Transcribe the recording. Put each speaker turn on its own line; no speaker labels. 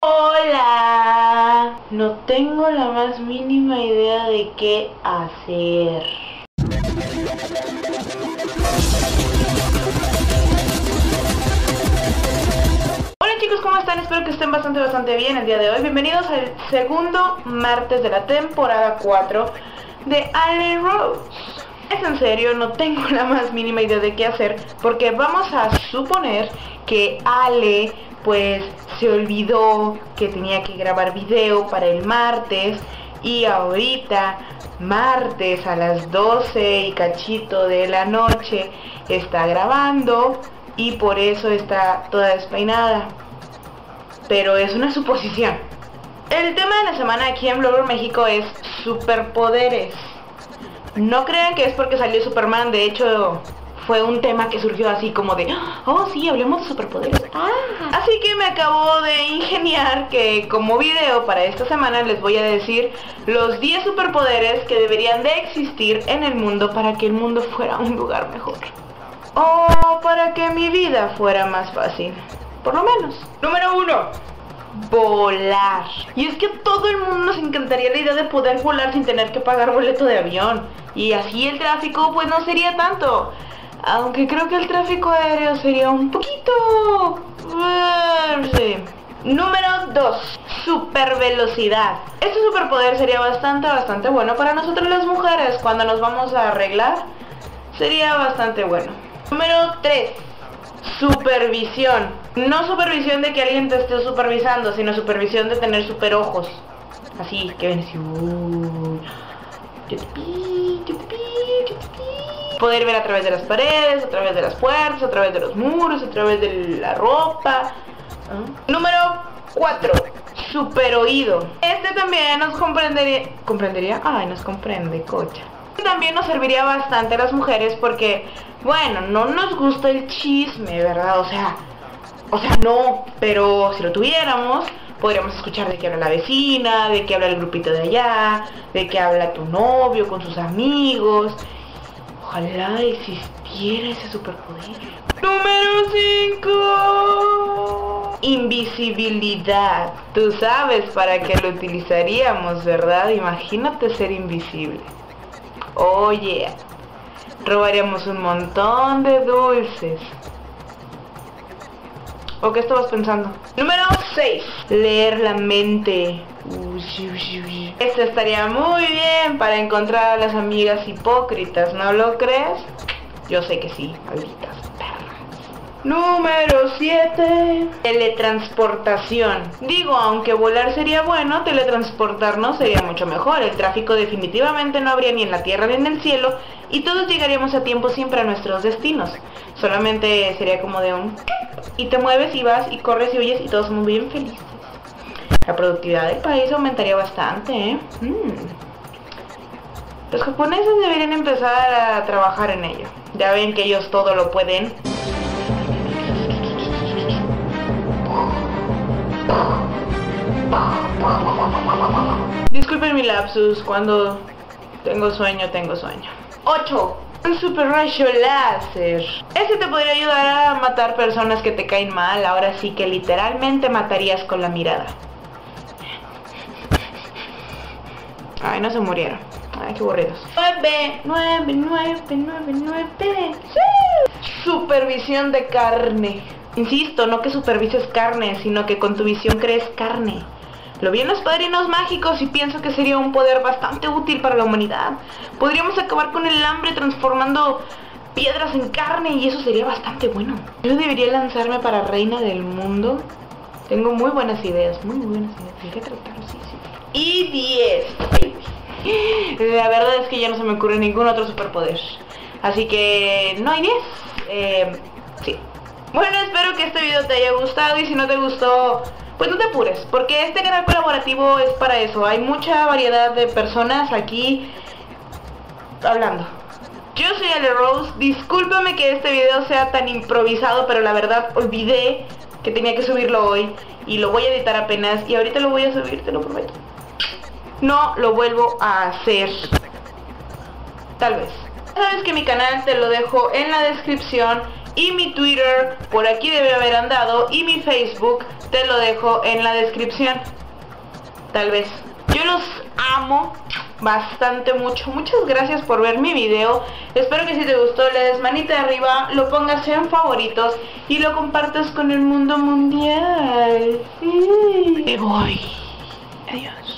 Hola, no tengo la más mínima idea de qué hacer. Hola chicos, ¿cómo están? Espero que estén bastante bien el día de hoy. Bienvenidos al segundo martes de la temporada 4 de Ale Rose. Es en serio, no tengo la más mínima idea de qué hacer, porque vamos a suponer que Ale pues se olvidó que tenía que grabar video para el martes, y ahorita martes a las 12 y cachito de la noche está grabando y por eso está toda despeinada. Pero es una suposición. El tema de la semana aquí en Blogger México es superpoderes. No crean que es porque salió Superman, de hecho fue un tema que surgió así como de, oh sí, hablemos de superpoderes. Así que me acabo de ingeniar que como video para esta semana les voy a decir los 10 superpoderes que deberían de existir en el mundo para que el mundo fuera un lugar mejor. O para que mi vida fuera más fácil, por lo menos. Número 1. Volar. Y es que a todo el mundo nos encantaría la idea de poder volar sin tener que pagar boleto de avión. Y así el tráfico pues no sería tanto. Aunque creo que el tráfico aéreo sería un poquito... sí. Número 2. Super velocidad. Este superpoder sería bastante bueno para nosotros las mujeres cuando nos vamos a arreglar. Sería bastante bueno. Número 3. Supervisión. No supervisión de que alguien te esté supervisando, sino supervisión de tener super ojos. Así, que ven así. Yo te pi. Poder ver a través de las paredes, a través de las puertas, a través de los muros, a través de la ropa. Número 4. Super oído. Este también nos comprendería. ¿Comprendería? Ay, nos comprende, cocha. También nos serviría bastante a las mujeres porque, bueno, no nos gusta el chisme, ¿verdad? O sea, no, pero si lo tuviéramos, podríamos escuchar de qué habla la vecina, de qué habla el grupito de allá, de qué habla tu novio con sus amigos. Ojalá existiera ese superpoder. Número 5. Invisibilidad. Tú sabes para qué lo utilizaríamos, ¿verdad? Imagínate ser invisible. Oye, robaríamos un montón de dulces. ¿O qué estabas pensando? Número 6. Leer la mente. Esto estaría muy bien para encontrar a las amigas hipócritas, ¿no lo crees? Yo sé que sí, malditas perras. Número 7. Teletransportación. Digo, aunque volar sería bueno, teletransportarnos sería mucho mejor. El tráfico definitivamente no habría ni en la tierra ni en el cielo y todos llegaríamos a tiempo siempre a nuestros destinos. Solamente sería como de un... y te mueves y vas y corres y oyes y todos somos bien felices. La productividad del país aumentaría bastante, ¿eh? Los japoneses deberían empezar a trabajar en ello. Ya ven que ellos todo lo pueden. Disculpen mi lapsus, cuando tengo sueño, tengo sueño. 8. Un super rayo láser. Este te podría ayudar a matar personas que te caen mal. Ahora sí que literalmente matarías con la mirada. Ay, no se murieron. Ay, qué aburridos. 9. ¡Sí! Supervisión de carne. Insisto, no que supervises carne, sino que con tu visión crees carne. Lo vi en Los Padrinos Mágicos y pienso que sería un poder bastante útil para la humanidad. Podríamos acabar con el hambre transformando piedras en carne y eso sería bastante bueno. Yo debería lanzarme para reina del mundo. Tengo muy buenas ideas, ¿De qué tratar? Sí. Y 10. La verdad es que ya no se me ocurre ningún otro superpoder. Así que no hay 10. Sí. Bueno, espero que este video te haya gustado y si no te gustó, pues no te apures, porque este canal colaborativo es para eso. Hay mucha variedad de personas aquí hablando. Yo soy Ale Rose, discúlpame que este video sea tan improvisado, pero la verdad olvidé que tenía que subirlo hoy y lo voy a editar apenas y ahorita lo voy a subir, te lo prometo. No lo vuelvo a hacer. Tal vez. Sabes que mi canal te lo dejo en la descripción Y mi Twitter por aquí debe haber andado. Y mi Facebook te lo dejo en la descripción. Tal vez. Yo los amo bastante mucho. Muchas gracias por ver mi video. Espero que si te gustó le des manita arriba, lo pongas en favoritos y lo compartas con el mundo mundial. Sí. Me voy. Adiós.